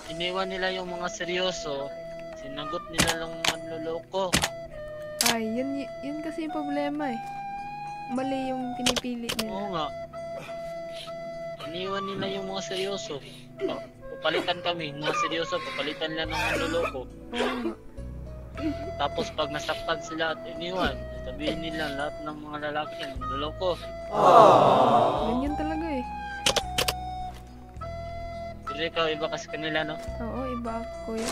iniwan nila yung mga seryoso, sinagot nila lang manloloko. Ay, yun kasi yung problema eh. Mali yung pinipili nila. Oo nga. Iniwan nila yung mga seryoso. Papalitan kami, mga seryoso, papalitan nila ng manloloko. Oo nga. Tapos pag nasaktan sila at iniwan, sabihin nila lahat ng mga lalaki manloloko. Ganyan talaga eh. Pero ikaw, iba kasi kanila, no? Oo, iba ako, kuya.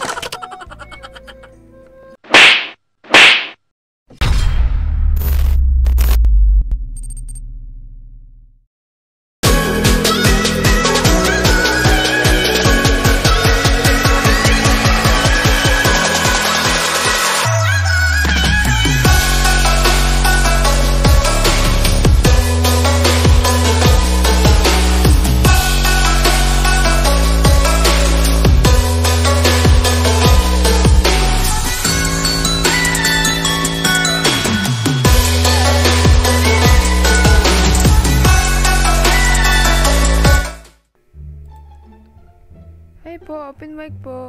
Hi po, open mic po.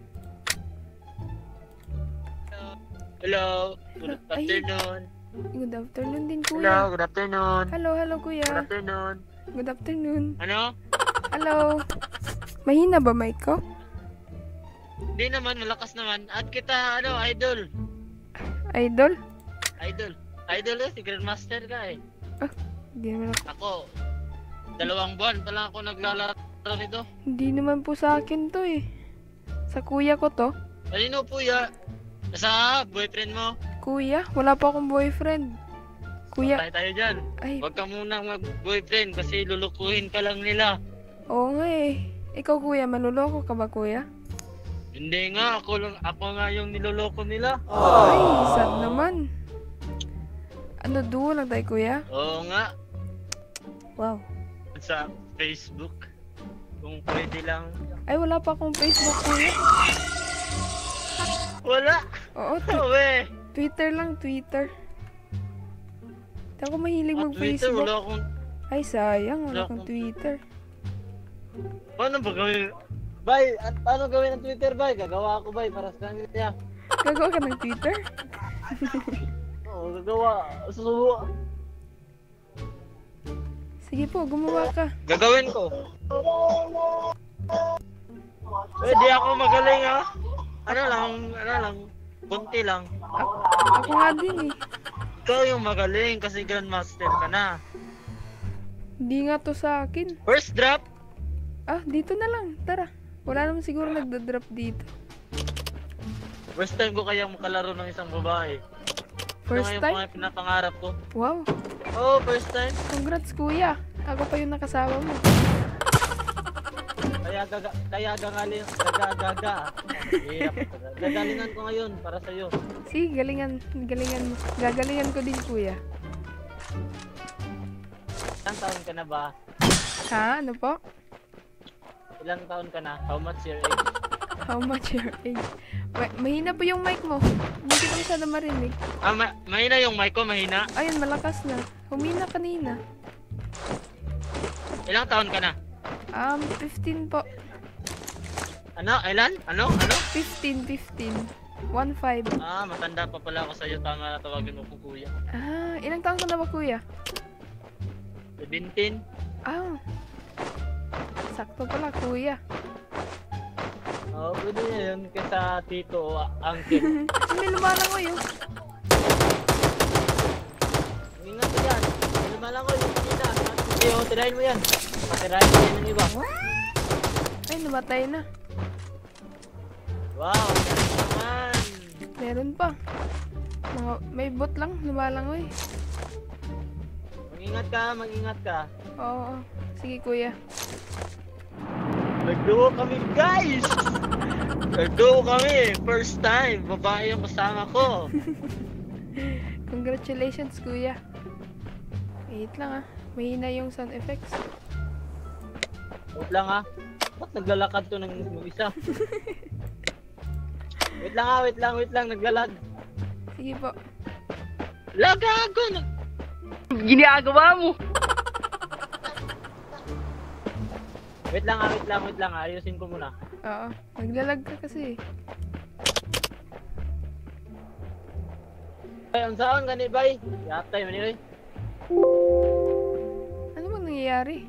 Hello, good Ay. afternoon. Good afternoon din, kuya. Hello, good afternoon. Hello, kuya. Good afternoon. Good afternoon. Ano? Hello. Mahina ba mic ko? Hindi naman, malakas naman. At kita, idol. Idol? Idol si Grandmaster ka eh. Hindi naman Ako, 2 buwan pa lang ako naglalaro nito. Hindi naman po sa akin to eh. Sa kuya ko to. Kanino po ya? Sa boyfriend mo? Kuya, wala pa akong boyfriend. Kuya, Tayo dyan. ay, Huwag ka munang mag-boyfriend kasi lulukuhin ka lang nila. oo nga eh. Ikaw kuya, manluloko ka ba kuya? Hindi nga, ako nga yung niloloko nila. Ay, sad naman. Ano, duo lang tayo kuya? Oo nga, Wow. sa Facebook. Kung pwede lang. Ay, wala pa akong Facebook kuya. Wala! Oo, Uwe! Twitter lang, Twitter. Hindi ako mahilig Twitter, mag-Facebook. wala akong... Ay, sayang, Wala wala akong akong- Twitter. Paano ba gawin? Bay, at paano gawin ang Twitter, bay? Gagawa ako, bay, para sa kanila. Gagawa ka ng Twitter? Oo, gagawa. Susuwa. Sige po, gumawa ka. Gagawin ko. Di ako magaling, ha? Ano lang, kunti lang. Ako nga din eh. Ikaw yung magaling kasi Grandmaster ka na. Hindi nga to sa akin. First drop? Ah, dito na lang. Tara. Wala naman siguro nagda-drop dito. First time ko kayang makalaro ng isang babae. First Ito nga yung time? mga pinapangarap ko. Wow. Oh, first time. Congrats kuya. Ako pa yung nakasama mo. Kaya gaga. Hirap. Gagalingan ko ngayon para sa'yo. Sige, galingan mo. Gagalingan ko din kuya. Ilang taon ka na ba? Ha? Ano po? Ilang taon ka na? How much your age? How much your age? Mahina po yung mic mo. Hindi kita masyado marinig. Ah, mahina yung mic ko, mahina. Ayun, malakas na. Humina kanina. Ilang taon ka na? 15 po. Ano? Ilan? Ano? 15. 1-5. Ah, matanda pa pala ako sa'yo. Tama na tawagin mo ko kuya. Ah, ilang taon ka na ba kuya? 17? Ah, sakto pala kuya. Oo, pwede na yun. Kesa tito o uncle. May lumalangoy yun. Ingat ka dyan. May lumalangoy yung kanina. Sige, tirahin mo yan. Patirahin mo yan ng iba. Ay, namatay na. Wow, galing naman. Meron pa. May bot lang, lumalangoy. Mag-ingat ka. Oo. Sige kuya. Nagduo kami, guys! Nagduo kami. First time. Babae yung kasama ko. Congratulations kuya. Wait lang ah. Mahina yung sound effects. Wait lang ha. Ba't naglalakad to ng isa? Wait lang. Naglalag. Sige po. Lagago na. Ginagawa mo! Wait lang. Ayusin ko muna. Oo, naglalag ka kasi. Bay, ang saan gani bay? Yatay man ni. Ano bang nangyayari?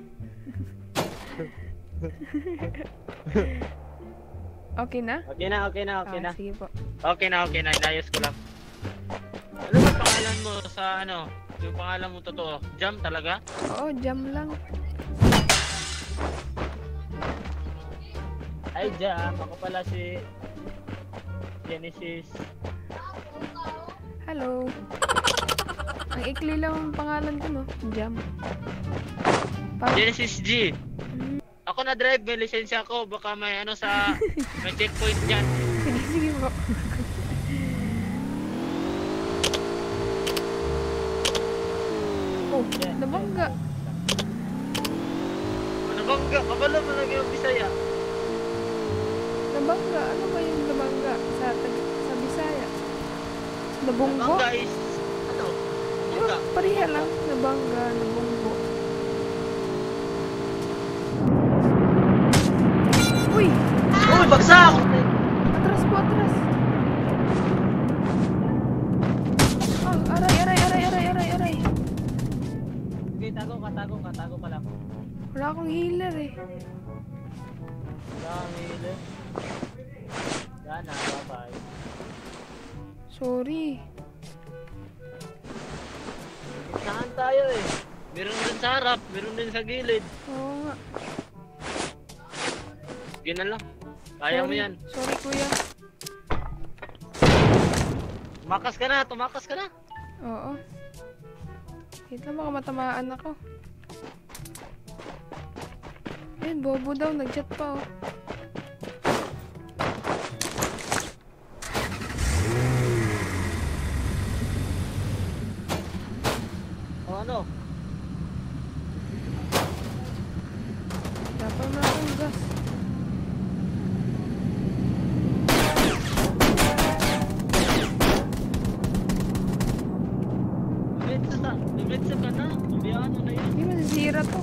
Okay na? Okay na, okay na, okay na. Sige po. Okay na, inayos ko lang. Ano ba pangalan mo sa ano? Yung pangalan mo totoo? Jam talaga? Oo, jam lang. Ay, Jam. Ako pala si Genesis. Hello. Ang ikli lang ang pangalan ko, no? Jam. Genesis G. Mm. Ako na drive, may lisensya ako. Baka may ano sa... may checkpoint dyan. Sige po. Oh, nabangga. Nabangga. Kabalo mo lagi yung Bisaya. Nabangga? Ano ba yung nabangga sa Bisaya? Nabunggo? Nabangga is... ano? Nabangga. Pareha lang. Nabangga, nabunggo. Uy! Uy, bagsak! Atras po, atras. Oh, aray. Okay, tago ka lang. Wala akong healer eh. Wala kang hilo. Yan na, bye-bye. Sorry. Saan tayo eh? Meron din sa harap, meron din sa gilid. Oo nga. Sige na lang. Kaya mo yan. Sorry, kuya. Tumakas ka na. Oo. Wait lang, baka matamaan ako. Ayun, bobo daw. Nag-chat pa, oh. O ano? Dapat na akong gas. Dumitsa ka na. Biyano na yan. Hindi, masisira to.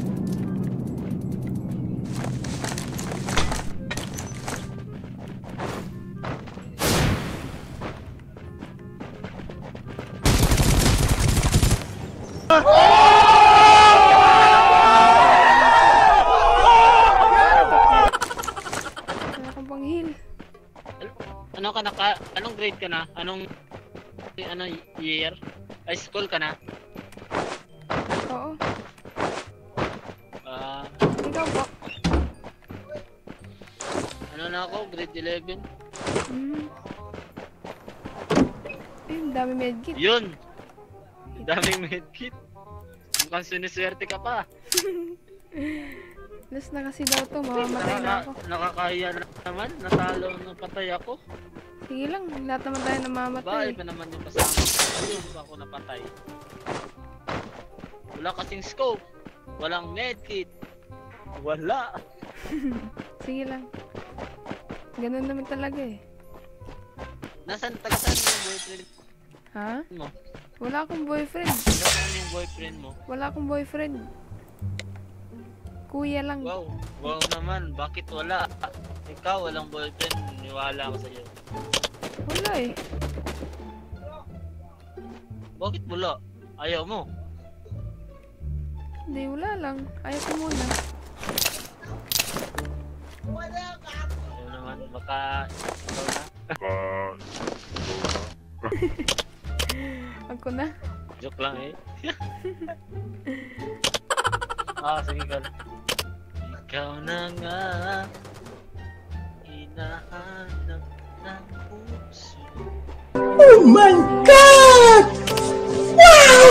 Wala akong pang heal. Ano ka na ka? Anong grade ka na? Anong year? High school ka na? Oo. Ah, Ikaw po. ano na ako? Grade 11? Ayun, dami medkit. Yun! Ang daming medkit. Mukhang siniswerte ka pa. Last na kasi daw to, mamamatay na ako. Nakakaya na naman. Natalo na patay ako. Sige lang, lahat naman tayo namamatay. Bahay pa naman yung kasama. Ayun pa ako napatay. Wala kasing scope. Walang medkit. Wala. Sige lang. Ganun naman talaga eh. Nasaan yung boyfriend Ha? mo? Wala akong boyfriend. Nasaan yung boyfriend mo? Wala akong boyfriend. Kuya lang. Wow. Wow naman. Bakit wala? Ikaw walang boyfriend. Niwala ako sa'yo. Wala eh. Bakit wala? Ayaw mo? Hindi, wala lang. Ayaw ko muna. Ayaw naman. Baka ikaw na. Ako na. Joke lang eh. Sige ka na. Ikaw na nga hinahanap ng puso. Oh my God! Wow!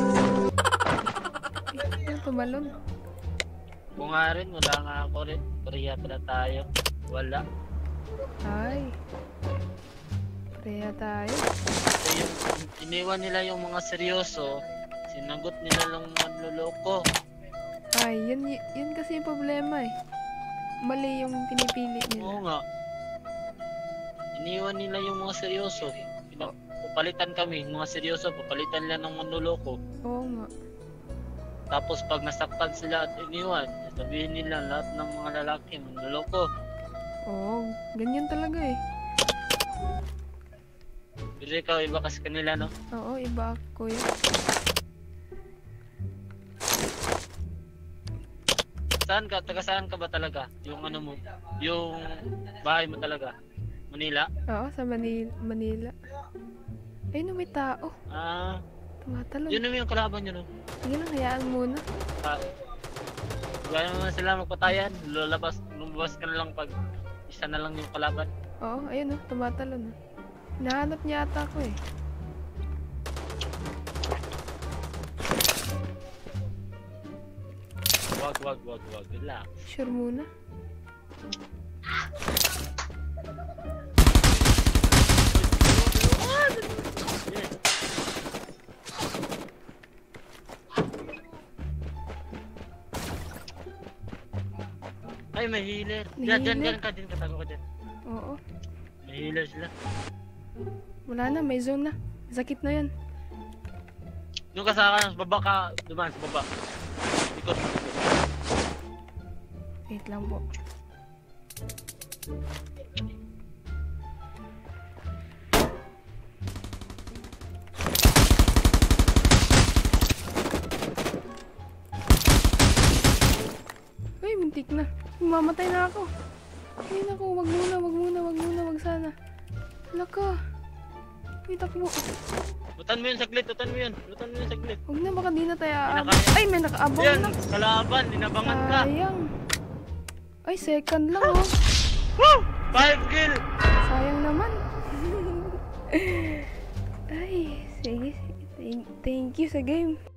Ano tumalon? Kung nga rin, wala nga ako rin. Korea pala tayo. Wala. Ay. Kaya tayo. So yung iniwan nila yung mga seryoso, sinagot nila lang manloloko. Ay, yun kasi yung problema eh. Mali yung pinipili Oo nila. nga. Iniwan nila yung mga seryoso. Papalitan kami, mga seryoso, papalitan nila ng manloloko. Oo nga. Tapos pag nasaktan sila at iniwan, sabihin nila lahat ng mga lalaki manloloko. Oo, ganyan talaga eh. Pero ikaw, iba kasi kanila, no? Oo, iba kuya. Saan ka? Taga saan ka ba talaga? Yung ano mo? Yung bahay mo talaga? Manila? Oo, sa Manila. Ayun, may tao. Ah, Tumatalon. yun naman yung kalaban nyo, no? Sige lang, hayaan muna. Ah, gaya naman sila magpatayan. Lumabas ka na lang pag isa na lang yung kalaban. Oo, ayun tumatalon. Hinahanap niya ata ako eh. Wag. Relax. Sure muna. Yes. Ay, may healer. May Diyan healer? ka din. Katago ka dyan. Oo. May healer sila. Wala na, may zone na. Sakit na yan. Yung kasama, sa baba ka. Dumaan sa baba. Ikot. Wait lang po. Ay, muntik na. Mamatay na ako. Ay, naku, wag muna, wag sana. Hala ka. Ay, takbo. Lutan mo yun saglit. Lutan mo yun saglit. Huwag na, baka di na tayo Di na aabot. kaya. Ay, may nakaabang Yan, na. kalaban. Linabangan ka. Sayang. Ay, second lang oh. Woo! 5 kill! Sayang naman. Ay, sige. Thank you sa game.